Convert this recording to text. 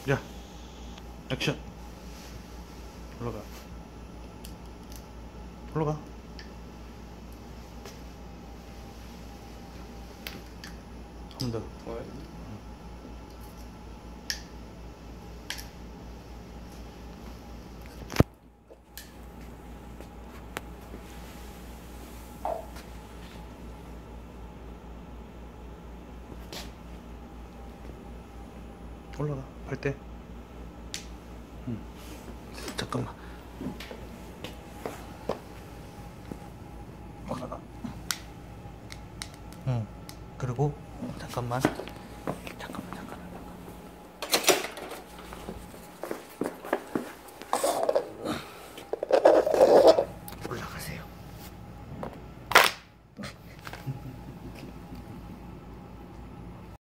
야, 액션. 올라가. 올라가. 한 번 더. 올라가. 할 때. 잠깐만. 올라가. 그리고 잠깐만.